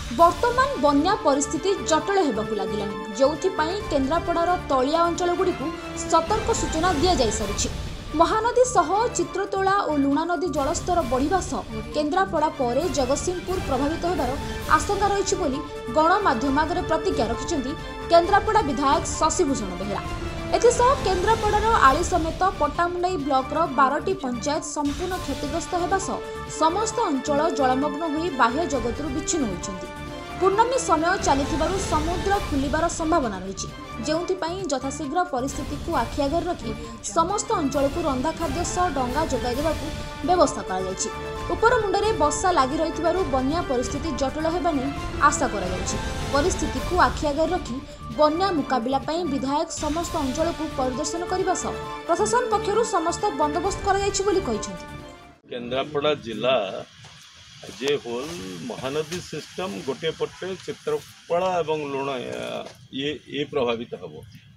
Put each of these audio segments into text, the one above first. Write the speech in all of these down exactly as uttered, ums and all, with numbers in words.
वर्तमान बन्या परिस्थिति जटिल होगाकू लगिलानी जोथिपाई केन्द्रापड़ार तलिया अंचलगुड़िकू सतर्क सूचना दि जा सारी। महानदी सह चित्रतोला और लुणा नदी जलस्तर बढ़िबा सह केन्द्रापड़ा पर जगतसिंहपुर प्रभावित होबार आशंका रही बोली गणमाध्यम आगे प्रतिज्ञा रखिछन्ती केन्द्रापड़ा विधायक शशिभूषण बेहेरा। एथिसह केन्द्रापड़ार आली समेत पट्टामुंडाई ब्लॉकर बारटी पंचायत संपूर्ण क्षतिग्रस्त होगा सह समस्त अंचल जलमग्न होई बाह्य जगतरू विच्छिन्न होइछन्ती। पूर्णमी समय चली समुद्र खुलिबार संभावना रही जोथिपाई यथाशीघ्र परिस्थिति को आखि आगे रखी समस्त अंचल को रंधा खाद्य सह डंगा जोगाई देबाकू व्यवस्था करा जायछि। उपर मुंडरे वर्षा लागि रहिथिबारु बन्या परिस्थिति जटिल हेबा नै आशा करा जायछि। परिस्थिति को आखि आगे रखी बन्या मुकाबिला पई विधायक समस्त अंचल को परिदर्शन करबा सह प्रशासन पक्षरु समस्त बंदोबस्त करा जायछि बोली कहिछन्ति। केन्द्रापड़ा जिला जे होल महानदी सिस्टम गोटे पटे चित्रपड़ा एवं लुणा ये ये प्रभावित हम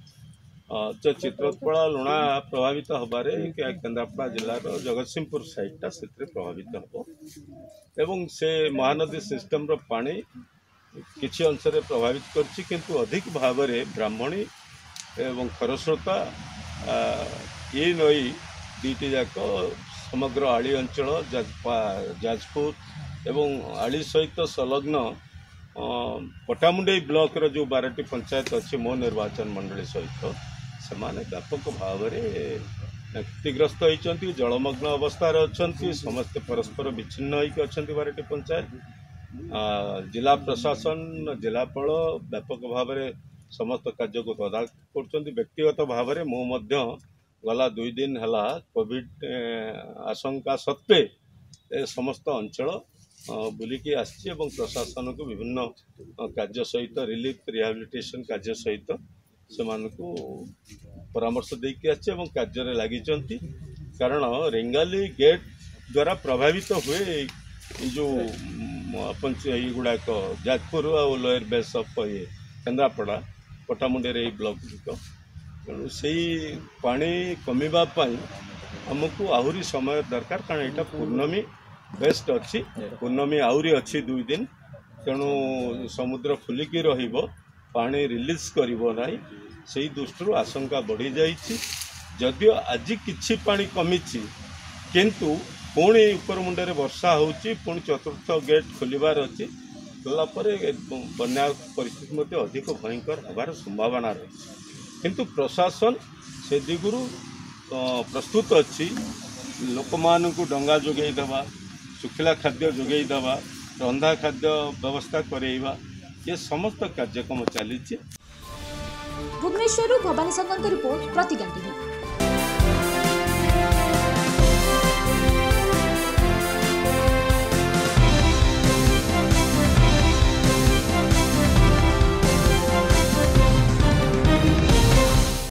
तो चित्रपड़ा लुणा प्रभावित हबारे केन्द्रापड़ा जिलार जगतसिंहपुर साइडटा से प्रभावित हम एवं से महानदी सिस्टम रो पानी किछि अंश रे प्रभावित करछि किंतु अधिक भाव में ब्राह्मणी एवं खरस्रोता ये नई दुईटी जाक समग्र आली अंचल जाजपुर एवं आली सहित संलग्न पट्टामुंडाई ब्लॉक रो जो बारटी पंचायत अच्छी मो निर्वाचन मंडली सहित से व्यापक भाव में क्षतिग्रस्त होती जलमग्न अवस्था अच्छा समस्ते परस्पर विच्छिन्न होती बारटी पंचायत। जिला प्रशासन जिलापाल व्यापक भाव में समस्त कार्य को तदारख कर व्यक्तिगत भाव में मो गला दुई दिन है कोविड आशंका सत्वे समस्त अंचल बुलिकी आसी प्रशासन को विभिन्न कार्य सहित रिलीफ रिहाबिलिटेशन कार्य सहित से परामर्श देकी आसी कार्य लगी कारण रेंगाली गेट द्वारा प्रभावित हुए जो गुड़ाक जाजपुर और लोअर बेस ऑफ ये केन्द्रापड़ा पट्टामुंडाई ब्लॉक तेणु से पानी कमिबापाई आमको आहरी समय दरकार कारण यहाँ पूर्णमी बेस्ट अच्छी पूर्णमी आहरी अच्छी दुई दिन तेणु समुद्र फुलिकी रहिबो पानी रिलीज करिबो नाही से दृष्टि आशंका बढ़ी जाइछि। जदियो आज किछि पानी कमिछि किंतु पुणी उपर मुंडे वर्षा होउछि पुणी चतुर्थ गेट खोलिबार अछि गला परे बन्या परिस्थिति मध्य अधिक भयंकर होबार संभावना रही किंतु प्रशासन से दिगुरु प्रस्तुत अच्छी लोक मानू डंगा जोगई देवा सुखिला खाद्य जोगई देवा रंधा खाद्य व्यवस्था करेवा ये समस्त कार्यक्रम चली। भुवनेश्वर भवानी संगत रिपोर्ट प्रतिज्ञा टीवी।